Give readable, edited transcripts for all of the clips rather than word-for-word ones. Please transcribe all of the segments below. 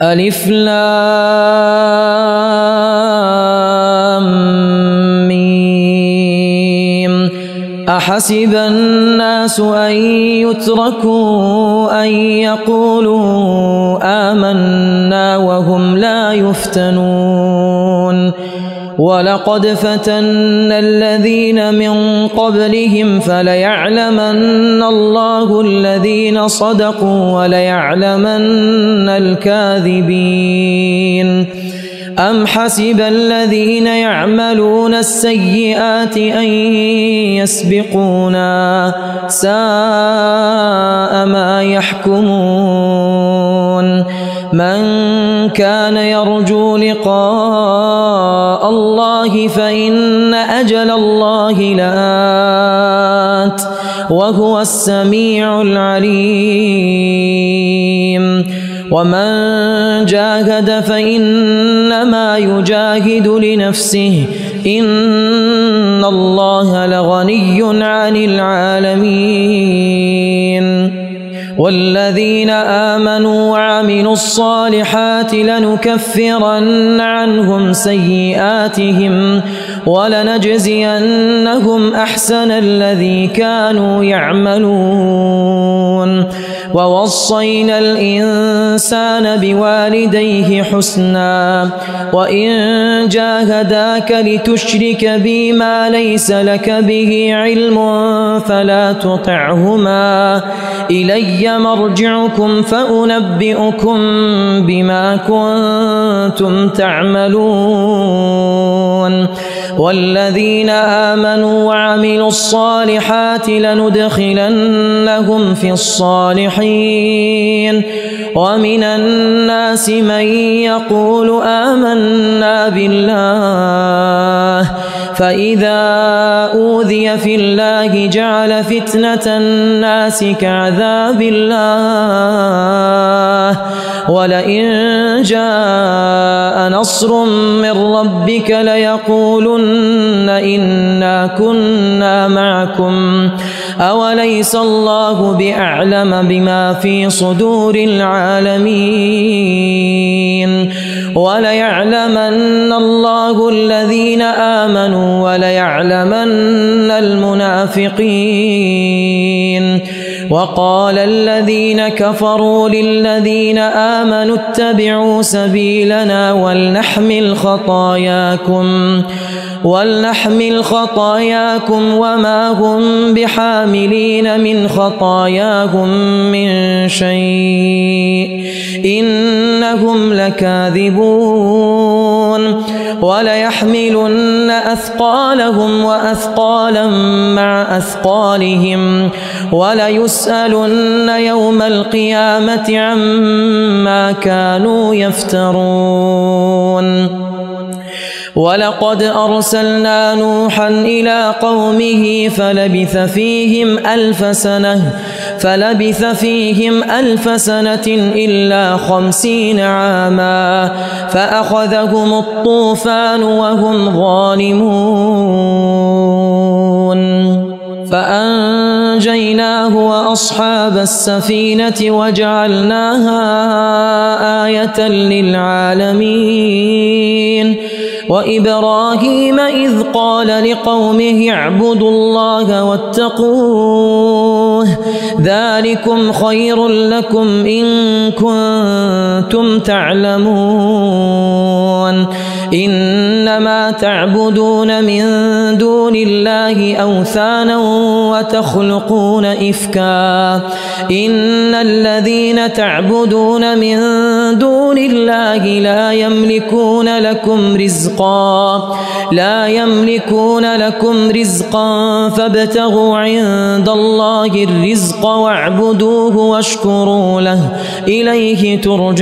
ألف لام ميم. أحسب الناس أن يتركوا أن يقولوا آمنا وهم لا يفتنون ولقد فتنا الذين من قبلهم فليعلمن الله الذين صدقوا وليعلمن الكاذبين. أم حسب الذين يعملون السيئات أن يسبقونا ساء ما يحكمون. من كان يرجو لقاء الله فإن أجل الله لآت وهو السميع العليم. ومن جاهد فإنما يجاهد لنفسه إن الله لغني عن العالمين. والذين آمنوا وعملوا الصالحات لنكفرن عنهم سيئاتهم ولنجزينهم أحسن الذي كانوا يعملون. ووصينا الإنسان بوالديه حسنا وإن جاهداك لتشرك بي ما ليس لك به علم فلا تطعهما إلي مرجعكم فأنبئكم بما كنتم تعملون. والذين آمنوا وعملوا الصالحات لندخلنهم في الصالحين. ومن الناس من يقول آمنا بالله فإذا أوذي في الله جعل فتنة الناس كعذاب الله ولئن جاء نصر من ربك ليقولن إنا كنا معكم أوليس الله بأعلم بما في صدور العالمين. وليعلمن الله الذين آمنوا وليعلمن المنافقين. وقال الذين كفروا للذين آمنوا اتبعوا سبيلنا ولنحمل خطاياكم وما هم بحاملين من خطاياهم من شيء إنهم لكاذبون. وليحملن أثقالهم وأثقالا مع أثقالهم وليسألن يوم القيامة عما كانوا يفترون. ولقد أرسلنا نوحا إلى قومه فلبث فيهم ألف سنة إلا 50 عاما فأخذهم الطوفان وهم ظالمون فأنجيناه وأصحاب السفينة وجعلناها آية للعالمين. وإبراهيم إذ قال لقومه اعبدوا الله واتقوه ذلكم خير لكم إن كنتم تعلمون. إنما تعبدون من دون الله أوثانا وتخلقون إفكا إن الذين تعبدون من دون الله لا يملكون لكم رزقا فابتغوا عند الله الرزق واعبدوه واشكروا له إليه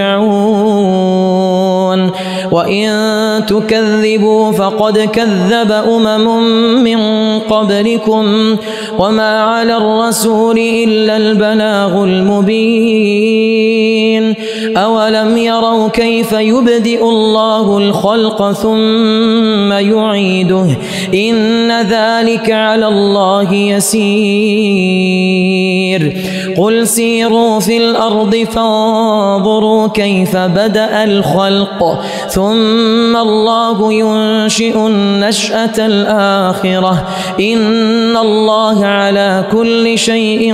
ترجعون. وإن تكذبوا فقد كذب من قبلكم وما على الرسول إلا البلاغ المبين. أولم يروا كيف يبدئ الله الخلق ثم يعيده إن ذلك على الله يسير. قل سيروا في الأرض فانظروا كيف بدأ الخلق ثم الله ينشئ النشأة الآخرة إن الله على كل شيء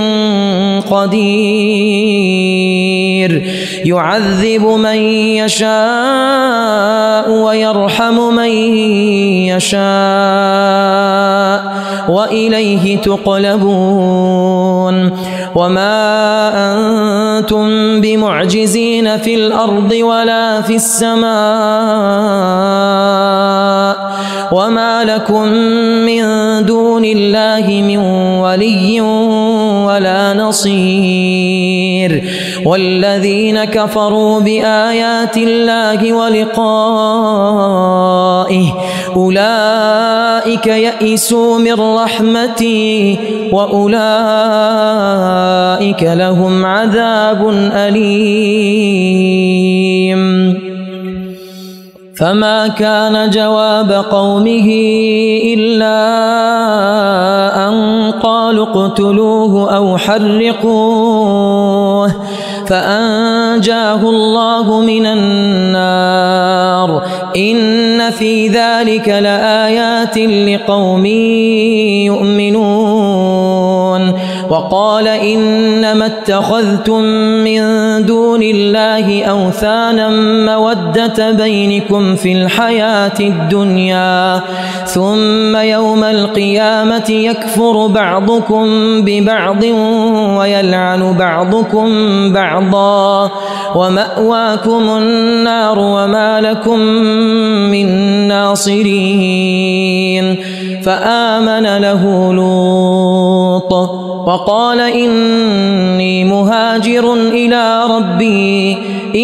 قدير يعذب من يشاء ويرحم من يشاء وإليه تقلبون وما أنتم بمعجزين في الأرض ولا في السماء وما لكم من دون الله من ولي ولا نصير والذين كفروا بآيات الله ولقائه أولئك يئسوا من رحمتي وأولئك لهم عذاب أليم فما كان جواب قومه إلا أن قالوا اقتلوه أو حرقوه فأنجاه الله من النار إن في ذلك لآيات لقوم يؤمنون وقال إنما اتخذتم من دون الله أوثانا مودة بينكم في الحياة الدنيا ثم يوم القيامة يكفر بعضكم ببعض ويلعن بعضكم بعضا ومأواكم النار وما لكم من ناصرين فآمن له لوط وقال إني مهاجر إلى ربي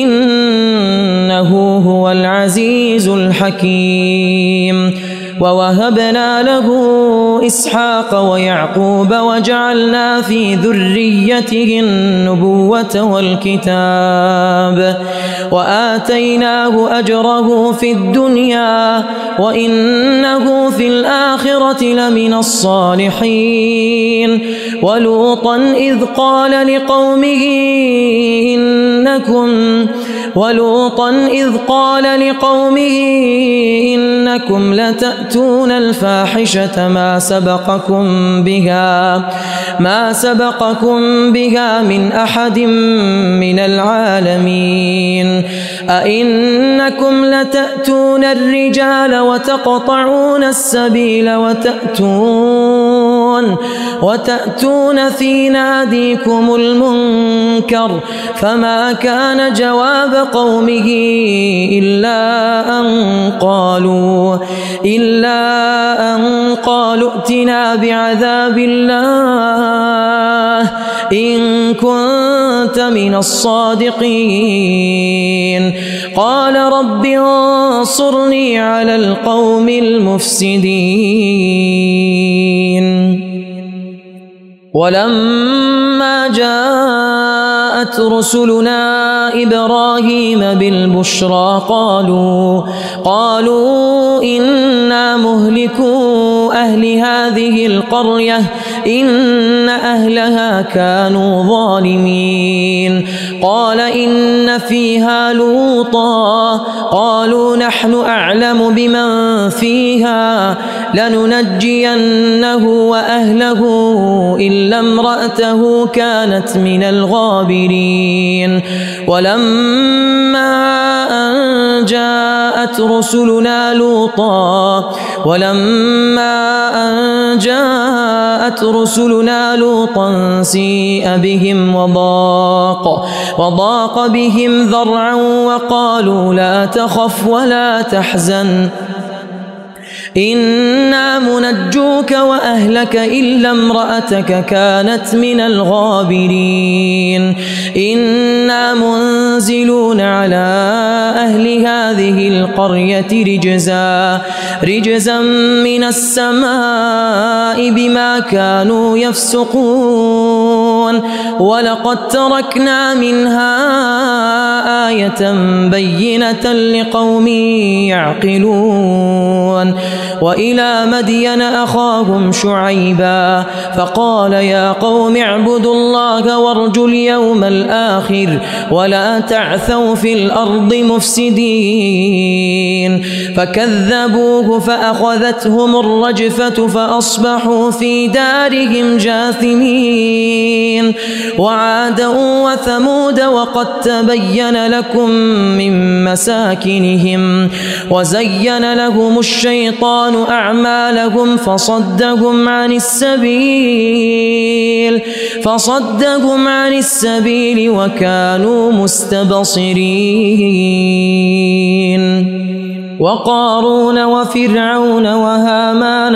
إنه هو العزيز الحكيم ووهبنا له إسحاق ويعقوب وجعلنا في ذريته النبوة والكتاب وآتيناه أجره في الدنيا وإنه في الآخرة لمن الصالحين ولوطا إذ قال لقومه إنكم لتأتون الفاحشة ما سبقكم بها من أحد من العالمين أئنكم لتأتون الرجال وتقطعون السبيل وتأتون في ناديكم المنكر فما كان جواب قومه إلا أن قالوا ائتنا بعذاب الله إن كنت من الصادقين قال رب انصرني على القوم المفسدين ولما جاءت رسلنا إبراهيم بالبشرى قالوا إنا مهلكو أهل هذه القرية إن أهلها كانوا ظالمين قال إن فيها لوطا قالوا نحن أعلم بمن فيها لننجينه وأهله إلا امرأته كانت من الغابرين ولما أن جاءت رسلنا لوطا سيء بهم وضاق بهم ذرعا وقالوا لا تخف ولا تحزن إنا منجوك وأهلك إلا امرأتك كانت من الغابرين إنا منزلون على أهل هذه القرية رجزا من السماء بما كانوا يفسقون ولقد تركنا منها آية بينة لقوم يعقلون وإلى مدين أخاهم شعيبا فقال يا قوم اعبدوا الله وارجوا اليوم الآخر ولا تعثوا في الأرض مفسدين فكذبوه فأخذتهم الرجفة فأصبحوا في دارهم جاثمين وعادا وثمود وقد تبين لكم من مساكنهم وزين لهم الشيطان أعمالهم فصدهم عن السبيل وكانوا مستبصرين وقارون وفرعون وهامان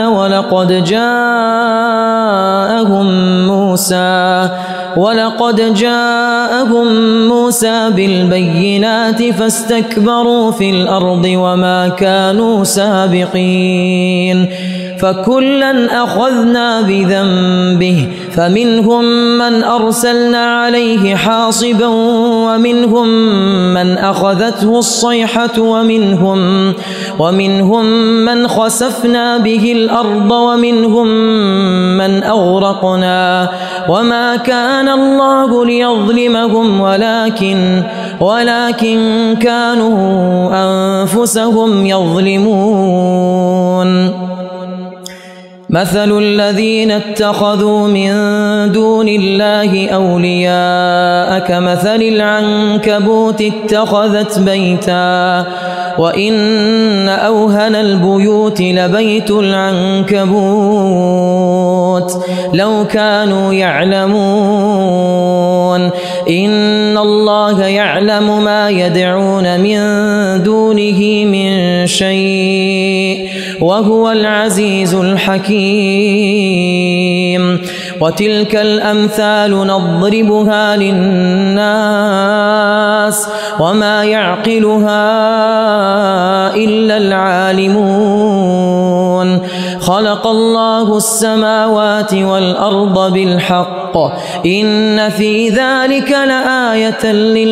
ولقد جاءهم موسى بالبينات فاستكبروا في الأرض وما كانوا سابقين فكلا أخذنا بذنبه فمنهم من أرسلنا عليه حاصبا ومنهم من أخذته الصيحة ومنهم من خسفنا به الأرض ومنهم من أغرقنا وما كان الله ليظلمهم ولكن كانوا أنفسهم يظلمون مثل الذين اتخذوا من دون الله أولياء كمثل العنكبوت اتخذت بيتا وإن أوهن البيوت لبيت العنكبوت لو كانوا يعلمون إن الله يعلم ما يدعون من دونه من شيء وهو العزيز الحكيم وتلك الأمثال نضربها للناس وما يعقلها إلا العالمون خلق الله السماوات والأرض بالحق إن في ذلك لآية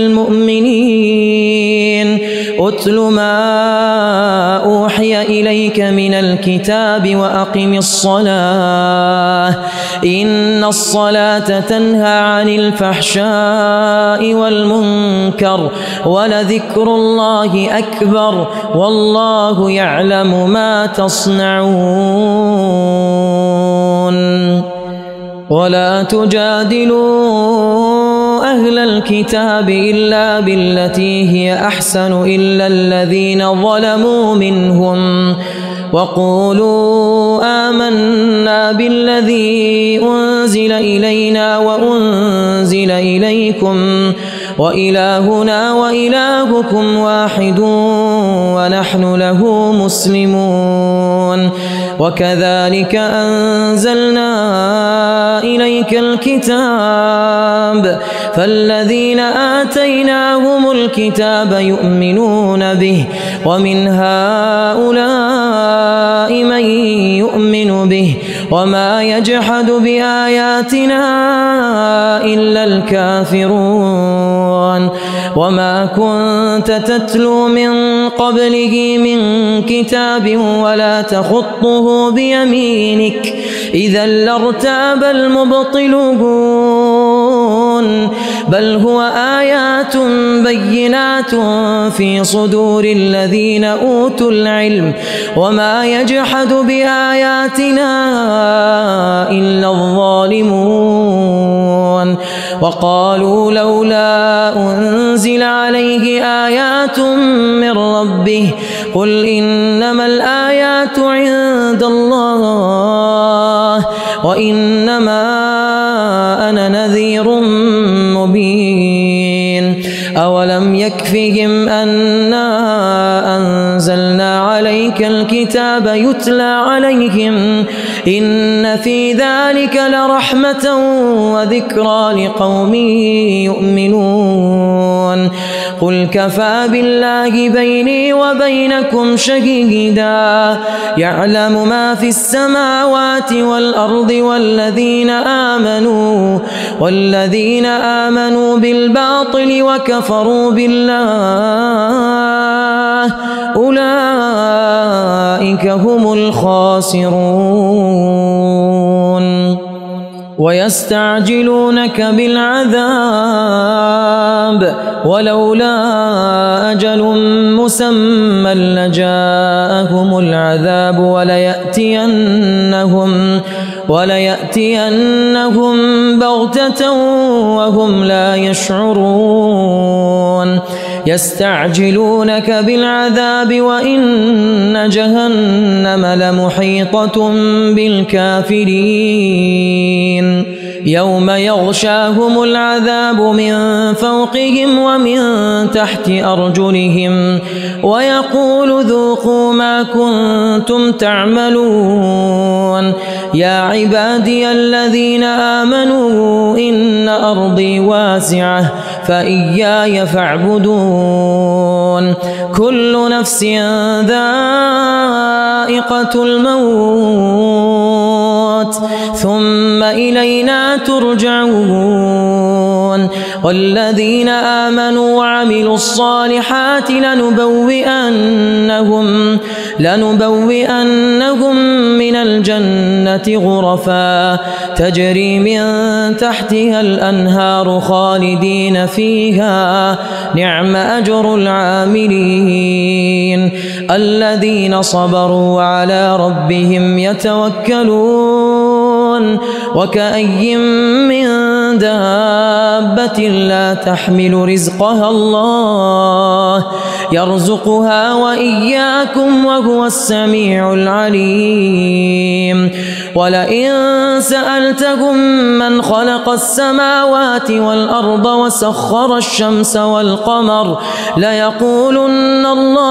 للمؤمنين أتل ما أوحي إليك من الكتاب وأقم الصلاة إن الصلاة تنهى عن الفحشاء والمنكر ولذكر الله أكبر والله يعلم ما تصنعون ولا تجادلوا أهل الكتاب إلا بالتي هي أحسن إلا الذين ظلموا منهم وقولوا آمنا بالذي أنزل إلينا وأنزل إليكم وإلهنا وإلهكم واحد ونحن له مسلمون وكذلك أنزلنا إليك الكتاب فالذين آتيناهم الكتاب يؤمنون به ومن هؤلاء من يؤمن به وما يجحد بآياتنا إلا الكافرون وما كنت تتلو من قبله من كتاب ولا تخطه بيمينك إذا لارتاب المبطلون بل هو آيات بينات في صدور الذين أوتوا العلم وما يجحد بآياتنا إلا الظالمون وقالوا لولا أنزل عليه آيات من ربه قل إنما الآيات عند الله وإنما أنا نذير مبين أولم يكفهم أنا أنزلنا عليك الكتاب يتلى عليهم إن في ذلك لرحمة وذكرى لقوم يؤمنون قل كفى بالله بيني وبينكم شهيدا يعلم ما في السماوات والأرض والذين آمنوا بالباطل وكفروا بالله أولئك هم الخاسرون ويستعجلونك بالعذاب ولولا أجل مسمى لجاءهم العذاب وليأتينهم بغتة وهم لا يشعرون يستعجلونك بالعذاب وإن جهنم لمحيطة بالكافرين يوم يغشاهم العذاب من فوقهم ومن تحت أرجلهم ويقول ذوقوا ما كنتم تعملون يا عبادي الذين آمنوا إن أرضي واسعة فإياي فاعبدون كل نفس ذائقة الموت ثم إلينا ترجعون والذين آمنوا وعملوا الصالحات لنبوئنهم من الجنة غرفا تجري من تحتها الأنهار خالدين فيها نعم أجر العاملين الذين صبروا وعلى ربهم يتوكلون وكأي من دابة لا تحمل رزقها الله يرزقها وإياكم وهو السميع العليم ولئن سألتهم من خلق السماوات والأرض وسخر الشمس والقمر ليقولن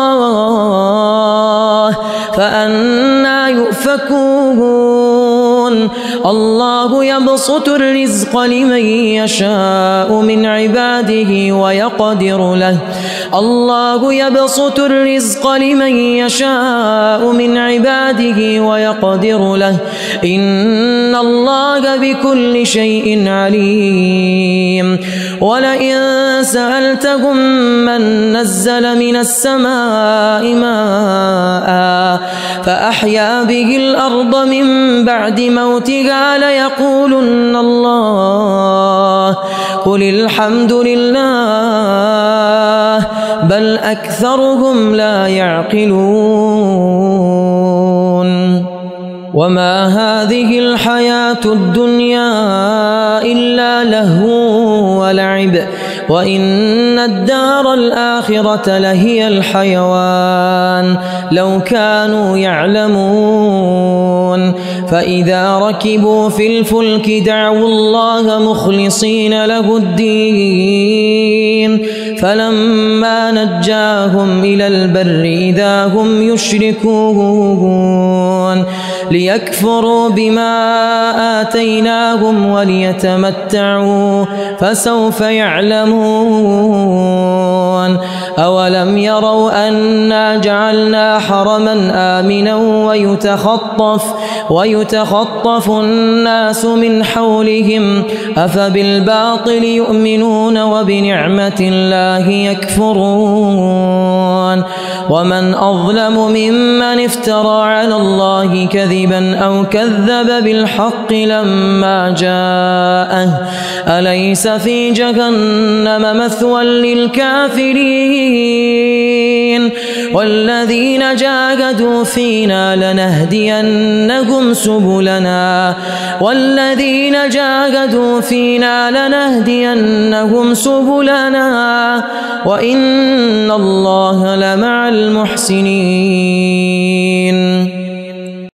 الله فأنى يؤفكون الله يبسط الرزق لمن يشاء من عباده ويقدر له إن الله بكل شيء عليم ولئن سألتهم من نزل من السماء ماء فأحيا به الأرض من بعد موتها ليقولن الله قل الحمد لله بل أكثرهم لا يعقلون وما هذه الحياة الدنيا إلا لهو ولعب وإن الدار الآخرة لهي الحيوان لو كانوا يعلمون فإذا ركبوا في الفلك دعوا الله مخلصين له الدين فلما نجاهم إلى البر إذا هم يشركون ليكفروا بما آتيناهم وليتمتعوا فسوف يعلمون أولم يروا أنا جعلنا حرما آمنا ويتخطف الناس من حولهم أفبالباطل يؤمنون وبنعمة الله يكفرون ومن أظلم ممن افترى على الله كذبا أو كذب بالحق لما جاءه أليس في جهنم مثوى للكافرين والذين جاهدوا فينا لنهدينهم سبلنا وإن الله لمع المحسنين